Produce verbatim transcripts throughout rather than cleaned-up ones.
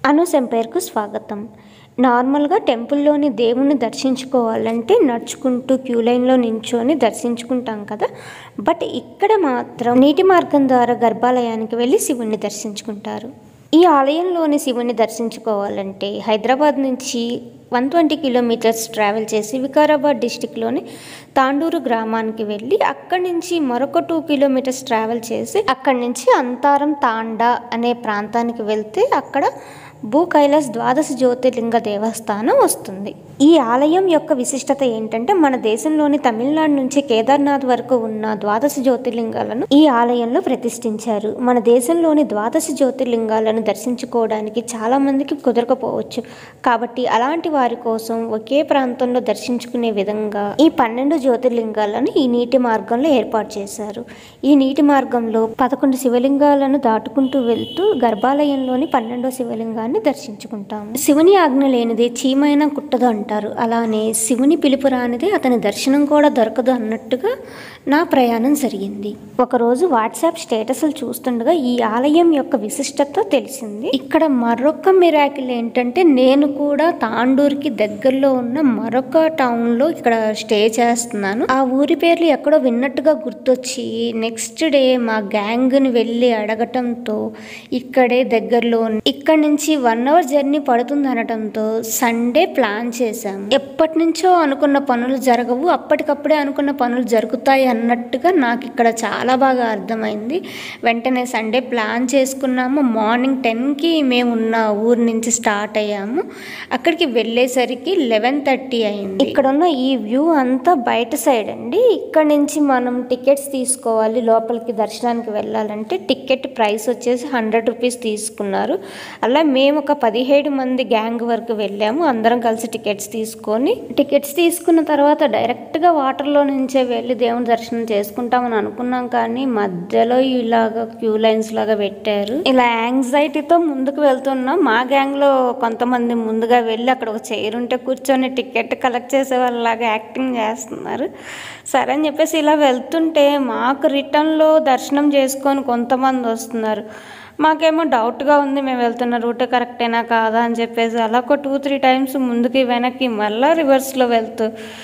అనూస్ ఎంపైర్కు స్వాగతం. నార్మల్గా టెంపుల్లోని దేవుణ్ణి దర్శించుకోవాలంటే నడుచుకుంటూ క్యూ లైన్లో నించొని దర్శించుకుంటాం కదా. బట్ ఇక్కడ మాత్రం నీటి మార్గం ద్వారా గర్భాలయానికి వెళ్ళి శివుణ్ణి దర్శించుకుంటారు. ఈ ఆలయంలోని శివుణ్ణి దర్శించుకోవాలంటే హైదరాబాద్ నుంచి వన్ ట్వంటీ కిలోమీటర్స్ ట్రావెల్ చేసి వికారాబాద్ డిస్టిక్లోని తాండూరు గ్రామానికి వెళ్ళి అక్కడి నుంచి మరొక టూ కిలోమీటర్స్ ట్రావెల్ చేసి అక్కడి నుంచి అంతారం తాండా అనే ప్రాంతానికి వెళ్తే అక్కడ భూ కైలాస్ ద్వాదశ జ్యోతిర్లింగ దేవస్థానం వస్తుంది. ఈ ఆలయం యొక్క విశిష్టత ఏంటంటే మన దేశంలోని తమిళనాడు నుంచి కేదార్నాథ్ వరకు ఉన్న ద్వాదశ జ్యోతిర్లింగాలను ఈ ఆలయంలో ప్రతిష్ఠించారు. మన దేశంలోని ద్వాదశ జ్యోతిర్లింగాలను దర్శించుకోవడానికి చాలా మందికి కుదరకపోవచ్చు. కాబట్టి అలాంటి వారి కోసం ఒకే ప్రాంతంలో దర్శించుకునే విధంగా ఈ పన్నెండు జ్యోతిర్లింగాలను ఈ నీటి మార్గంలో ఏర్పాటు చేశారు. ఈ నీటి మార్గంలో పదకొండు శివలింగాలను దాటుకుంటూ వెళ్తూ గర్భాలయంలోని పన్నెండో శివలింగాన్ని దర్శించుకుంటాము. శివుని ఆజ్ఞ లేనిదే చీమైనా కుట్టదు అంటారు. అలానే శివుని పిలుపు రానిదే అతని దర్శనం కూడా దొరకదు అన్నట్టుగా నా ప్రయాణం జరిగింది. ఒకరోజు వాట్సాప్ స్టేటస్లు చూస్తుండగా ఈ ఆలయం యొక్క విశిష్టత తెలిసింది. ఇక్కడ మరొక మిరాకిల్ ఏంటంటే నేను కూడా తాండూరుకి దగ్గరలో ఉన్న మరొక టౌన్లో ఇక్కడ స్టే చేస్తున్నాను. ఆ ఊరి పేర్లు ఎక్కడో విన్నట్టుగా గుర్తొచ్చి నెక్స్ట్ డే మా గ్యాంగ్ని వెళ్ళి అడగటంతో ఇక్కడే దగ్గరలో ఇక్కడ నుంచి వన్ అవర్ జర్నీ పడుతుంది అనటంతో సండే ప్లాన్ చేశాము. ఎప్పటి నుంచో అనుకున్న పనులు జరగవు, అప్పటికప్పుడే అనుకున్న పనులు జరుగుతాయి అన్నట్టుగా నాకు ఇక్కడ చాలా బాగా అర్థమైంది. వెంటనే సండే ప్లాన్ చేసుకున్నాము. మార్నింగ్ టెన్కి మేము ఉన్న ఊరి నుంచి స్టార్ట్ అయ్యాము. అక్కడికి వెళ్ళేసరికి లెవెన్ థర్టీ అయింది. ఇక్కడ ఉన్న ఈ వ్యూ అంతా బయట సైడ్ అండి. ఇక్కడ నుంచి మనం టికెట్స్ తీసుకోవాలి. లోపలికి దర్శనానికి వెళ్ళాలంటే టికెట్ ప్రైస్ వచ్చేసి హండ్రెడ్ రూపీస్ తీసుకున్నారు. అలా మేము ఒక పదిహేడు మంది గ్యాంగ్ వరకు వెళ్ళాము. అందరం కలిసి టికెట్స్ తీసుకొని టికెట్స్ తీసుకున్న తర్వాత డైరెక్ట్గా వాటర్లో నుంచే వెళ్ళి దేవుని దర్శనం చేసుకుంటామని అనుకున్నాం. కానీ మధ్యలో ఇలాగ క్యూ లైన్స్ లాగా పెట్టారు. ఇలా యాంగ్జైటీతో ముందుకు వెళ్తున్నాం. మా గ్యాంగ్లో కొంతమంది ముందుగా వెళ్ళి అక్కడ ఒక చైర్ ఉంటే కూర్చొని టికెట్ కలెక్ట్ చేసే వాళ్ళలాగా యాక్టింగ్ చేస్తున్నారు. సరే అని చెప్పేసి ఇలా వెళ్తుంటే మాకు రిటర్న్లో దర్శనం చేసుకొని కొంతమంది వస్తున్నారు. మాకేమో డౌట్గా ఉంది, మేము వెళ్తున్న రూట్ కరెక్టేనా కాదా అని చెప్పేసి అలా ఒక టూ త్రీ టైమ్స్ ముందుకి వెనక్కి మళ్ళీ రివర్స్లో వెళ్తూ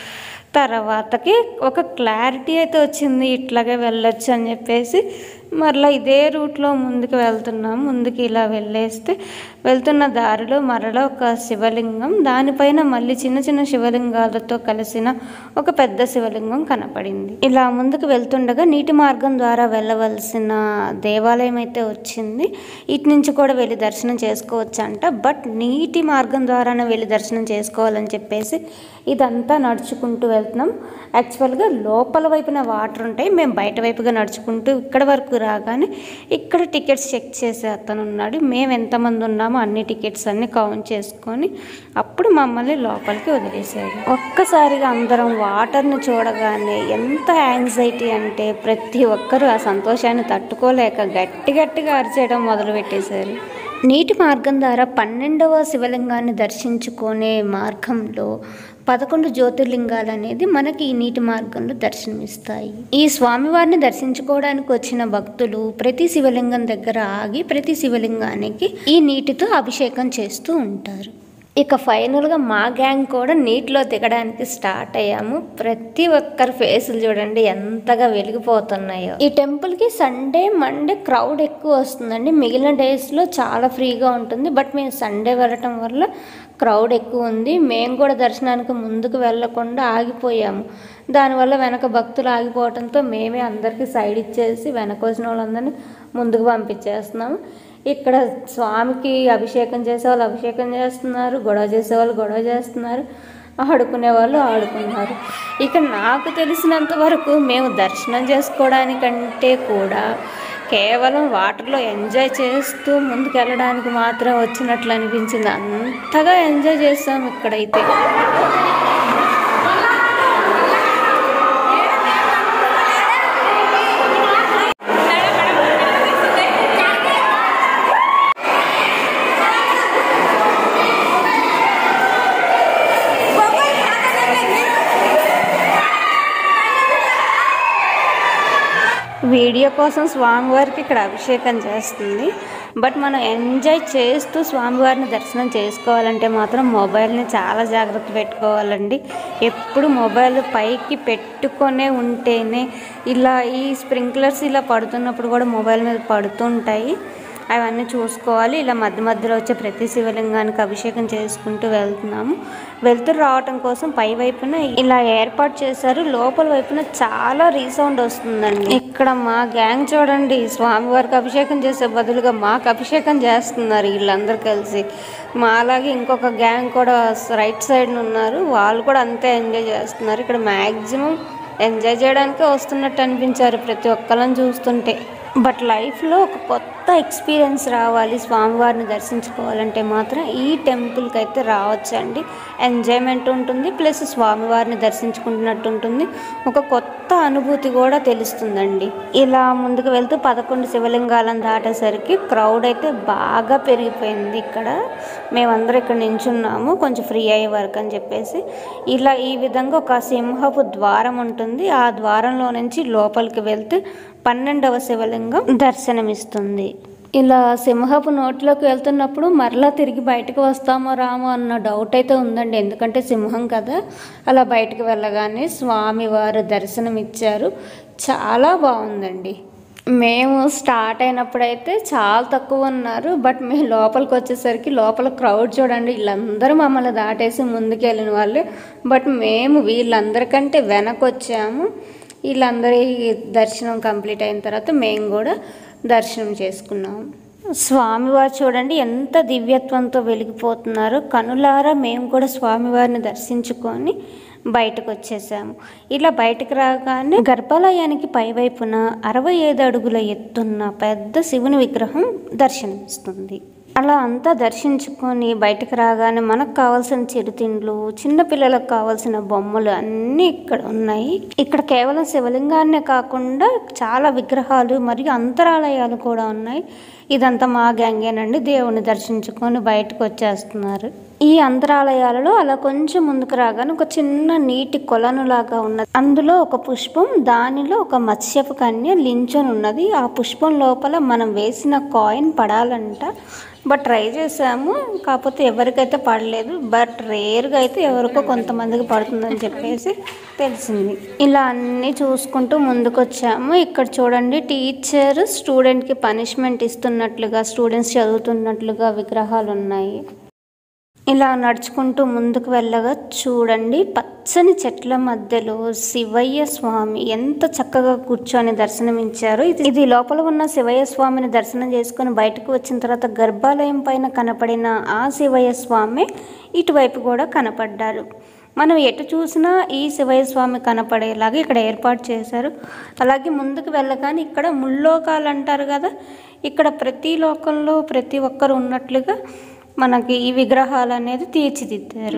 తర్వాతకి ఒక క్లారిటీ అయితే వచ్చింది, ఇట్లాగే వెళ్ళొచ్చు అని చెప్పేసి మరలా ఇదే రూట్లో ముందుకు వెళ్తున్నాం. ముందుకు ఇలా వెళ్ళేస్తే వెళ్తున్న దారిలో మరలా ఒక శివలింగం, దానిపైన మళ్ళీ చిన్న చిన్న శివలింగాలతో కలిసిన ఒక పెద్ద శివలింగం కనపడింది. ఇలా ముందుకు వెళ్తుండగా నీటి మార్గం ద్వారా వెళ్ళవలసిన దేవాలయం అయితే వచ్చింది. ఇటు నుంచి కూడా వెళ్ళి దర్శనం చేసుకోవచ్చు అంట. బట్ నీటి మార్గం ద్వారానే వెళ్ళి దర్శనం చేసుకోవాలని చెప్పేసి ఇదంతా నడుచుకుంటూ వెళ్తున్నాం. యాక్చువల్గా లోపల వైపున వాటర్ ఉంటాయి, మేము బయట వైపుగా నడుచుకుంటూ ఇక్కడ వరకు రాగానే ఇక్కడ టికెట్స్ చెక్ చేసే అతను ఉన్నాడు. మేము ఎంతమంది ఉన్నామో అన్ని టికెట్స్ అన్ని కౌంట్ చేసుకొని అప్పుడు మమ్మల్ని లోపలికి వదిలేశారు. ఒక్కసారిగా అందరం వాటర్ని చూడగానే ఎంత యాంగ్జైటీ అంటే ప్రతి ఒక్కరూ ఆ సంతోషాన్ని తట్టుకోలేక గట్టి గట్టిగా అరిచేయడం మొదలుపెట్టేశారు. నీటి మార్గం ద్వారా పన్నెండవ శివలింగాన్ని దర్శించుకునే మార్గంలో పదకొండు జ్యోతిర్లింగాలు అనేది మనకి ఈ నీటి మార్గంలో దర్శనమిస్తాయి. ఈ స్వామివారిని దర్శించుకోవడానికి వచ్చిన భక్తులు ప్రతి శివలింగం దగ్గర ఆగి ప్రతి శివలింగానికి ఈ నీటితో అభిషేకం చేస్తూ ఉంటారు. ఇక ఫైనల్గా మా గ్యాంగ్ కూడా నీటిలో దిగడానికి స్టార్ట్ అయ్యాము. ప్రతి ఒక్కరి ఫేసులు చూడండి ఎంతగా వెలిగిపోతున్నాయో. ఈ టెంపుల్కి సండే మండే క్రౌడ్ ఎక్కువ వస్తుందండి. మిగిలిన డేస్లో చాలా ఫ్రీగా ఉంటుంది. బట్ మేము సండే వెళ్ళటం వల్ల క్రౌడ్ ఎక్కువ ఉంది. మేము కూడా దర్శనానికి ముందుకు వెళ్ళకుండా ఆగిపోయాము. దానివల్ల వెనక భక్తులు ఆగిపోవడంతో మేమే అందరికీ సైడ్ ఇచ్చేసి వెనక వచ్చిన వాళ్ళందరినీ ముందుకు పంపించేస్తున్నాము. ఇక్కడ స్వామికి అభిషేకం చేసేవాళ్ళు అభిషేకం చేస్తున్నారు, గొడవ చేసేవాళ్ళు గొడవ చేస్తున్నారు, ఆడుకునే వాళ్ళు ఆడుకున్నారు. ఇక నాకు తెలిసినంత వరకు మేము దర్శనం చేసుకోవడానికంటే కూడా కేవలం వాటర్లో ఎంజాయ్ చేస్తూ ముందుకు వెళ్ళడానికి మాత్రం వచ్చినట్లు అనిపించింది. అంతగా ఎంజాయ్ చేస్తాం ఇక్కడైతే. వీడియో కోసం స్వామివారికి ఇక్కడ అభిషేకం చేస్తుంది. బట్ మనం ఎంజాయ్ చేస్తూ స్వామివారిని దర్శనం చేసుకోవాలంటే మాత్రం మొబైల్ని చాలా జాగ్రత్త పెట్టుకోవాలండి. ఎప్పుడు మొబైల్ పైకి పెట్టుకొనే ఉంటేనే ఇలా ఈ స్ప్రింక్లర్స్ ఇలా పడుతున్నప్పుడు కూడా మొబైల్ మీద పడుతుంటాయి, అవన్నీ చూసుకోవాలి. ఇలా మధ్య మధ్యలో వచ్చే ప్రతి శివలింగానికి అభిషేకం చేసుకుంటూ వెళ్తున్నాము. వెళ్తూ రావటం కోసం పై వైపున ఇలా ఏర్పాటు చేశారు. లోపల వైపున చాలా రీసౌండ్ వస్తుందండి. ఇక్కడ మా గ్యాంగ్ చూడండి, స్వామివారికి అభిషేకం చేసే బదులుగా మాకు అభిషేకం చేస్తున్నారు వీళ్ళందరూ కలిసి. మా అలాగే ఇంకొక గ్యాంగ్ కూడా రైట్ సైడ్న ఉన్నారు, వాళ్ళు కూడా అంతే ఎంజాయ్ చేస్తున్నారు. ఇక్కడ మ్యాక్సిమం ఎంజాయ్ చేయడానికే వస్తున్నట్టు అనిపించారు ప్రతి ఒక్కళ్ళని చూస్తుంటే. బట్ లైఫ్లో ఒక కొత్త ఎక్స్పీరియన్స్ రావాలి, స్వామివారిని దర్శించుకోవాలంటే మాత్రం ఈ టెంపుల్కి అయితే రావచ్చండి. ఎంజాయ్మెంట్ ఉంటుంది, ప్లస్ స్వామివారిని దర్శించుకుంటున్నట్టు ఉంటుంది, ఒక కొత్త అనుభూతి కూడా తెలుస్తుందండి. ఇలా ముందుకు వెళ్తూ పదకొండు శివలింగాలను దాటేసరికి క్రౌడ్ అయితే బాగా పెరిగిపోయింది. ఇక్కడ మేమందరం ఇక్కడ నించున్నాము కొంచెం ఫ్రీ అయ్యే వరకు అని చెప్పేసి. ఇలా ఈ విధంగా ఒక సింహపు ద్వారం ఉంటుంది, ఆ ద్వారంలో నుంచి లోపలికి వెళ్తే పన్నెండవ శివలింగం దర్శనమిస్తుంది. ఇలా సింహపు నోట్లోకి వెళ్తున్నప్పుడు మరలా తిరిగి బయటకు వస్తామో రామో అన్న డౌట్ అయితే ఉందండి, ఎందుకంటే సింహం కదా. అలా బయటకు వెళ్ళగానే స్వామివారు దర్శనం ఇచ్చారు, చాలా బాగుందండి. మేము స్టార్ట్ అయినప్పుడైతే చాలా తక్కువ ఉన్నారు, బట్ మేము లోపలికి వచ్చేసరికి లోపల క్రౌడ్ చూడండి, వీళ్ళందరూ మమ్మల్ని దాటేసి ముందుకు వెళ్ళిన వాళ్ళే. బట్ మేము వీళ్ళందరికంటే వెనక్కి వచ్చాము. వీళ్ళందరి దర్శనం కంప్లీట్ అయిన తర్వాత మేము కూడా దర్శనం చేసుకున్నాము. స్వామివారు చూడండి ఎంత దివ్యత్వంతో వెలిగిపోతున్నారు. కనులారా మేము కూడా స్వామివారిని దర్శించుకొని బయటకు వచ్చేసాము. ఇలా బయటకు రాగానే గర్భాలయానికి పైవైపున అరవై ఐదు అడుగుల ఎత్తున్న పెద్ద శివుని విగ్రహం దర్శనమిస్తుంది. అలా అంతా దర్శించుకొని బయటకు రాగానే మనకు కావాల్సిన చిరుతిండ్లు, చిన్నపిల్లలకు కావాల్సిన బొమ్మలు అన్నీ ఇక్కడ ఉన్నాయి. ఇక్కడ కేవలం శివలింగాన్నే కాకుండా చాలా విగ్రహాలు మరియు అంతరాలయాలు కూడా ఉన్నాయి. ఇదంతా మా గ్యాంగేనండి. దేవుని దర్శించుకొని బయటకు వచ్చేస్తున్నారు. ఈ అంతరాలయాలలో అలా కొంచెం ముందుకు రాగానే ఒక చిన్న నీటి కొలనులాగా ఉన్నది. అందులో ఒక పుష్పం, దానిలో ఒక మత్స్యపు కన్య లించొని ఉన్నది. ఆ పుష్పం లోపల మనం వేసిన కాయిన్ పడాలంట. బట్ ట్రై చేసాము, కాకపోతే ఎవరికైతే పడలేదు. బట్ రేర్గా అయితే ఎవరికో కొంతమందికి పడుతుందని చెప్పేసి తెలిసింది. ఇలా అన్నీ చూసుకుంటూ ముందుకు వచ్చాము. ఇక్కడ చూడండి, టీచర్ స్టూడెంట్కి పనిష్మెంట్ ఇస్తున్నట్లుగా, స్టూడెంట్స్ చదువుతున్నట్లుగా విగ్రహాలు ఉన్నాయి. ఇలా నడుచుకుంటూ ముందుకు వెళ్ళగా చూడండి, పచ్చని చెట్ల మధ్యలో శివయ్య స్వామి ఎంత చక్కగా కూర్చొని దర్శనమిచ్చారు. ఇది ఇది లోపల ఉన్న శివయ్య స్వామిని దర్శనం చేసుకొని బయటకు వచ్చిన తర్వాత గర్భాలయం పైన కనపడిన ఆ శివయ్య స్వామి ఇటువైపు కూడా కనపడ్డారు. మనం ఎటు చూసినా ఈ శివయ్య స్వామి కనపడేలాగా ఇక్కడ ఏర్పాటు చేశారు. అలాగే ముందుకు వెళ్ళగానే ఇక్కడ ముల్లోకాలు అంటారు కదా, ఇక్కడ ప్రతి లోకంలో ప్రతి ఒక్కరు ఉన్నట్లుగా మనకి ఈ విగ్రహాలు అనేది తీర్చిదిద్దారు.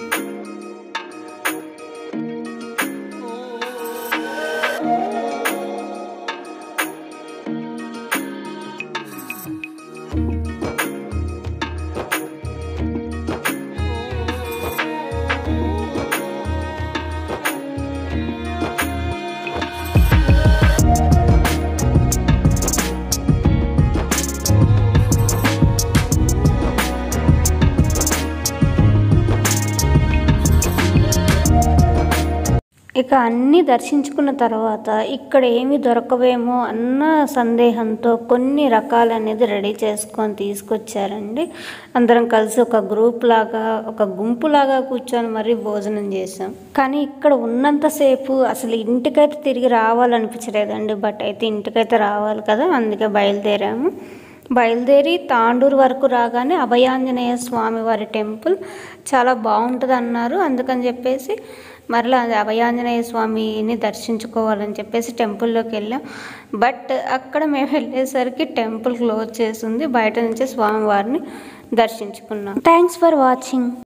ఇక అన్నీ దర్శించుకున్న తర్వాత ఇక్కడ ఏమి దొరకవేమో అన్న సందేహంతో కొన్ని రకాలు అనేది రెడీ చేసుకొని తీసుకొచ్చారండి. అందరం కలిసి ఒక గ్రూప్ లాగా, ఒక గుంపు లాగా కూర్చొని మరీ భోజనం చేసాం. కానీ ఇక్కడ ఉన్నంతసేపు అసలు ఇంటికైతే తిరిగి రావాలనిపించలేదండి. బట్ అయితే ఇంటికైతే రావాలి కదా, అందుకే బయలుదేరాము. బయలుదేరి తాండూరు వరకు రాగానే అభయాంజనేయ స్వామి వారి టెంపుల్ చాలా బాగుంటుంది అన్నారు. అందుకని చెప్పేసి మరలా అభయాంజనేయ స్వామిని దర్శించుకోవాలని చెప్పేసి టెంపుల్లోకి వెళ్ళాం. బట్ అక్కడ మేము వెళ్ళేసరికి టెంపుల్ క్లోజ్ చేసి ఉంది. బయట నుంచి స్వామివారిని దర్శించుకున్నాం. Thanks for watching.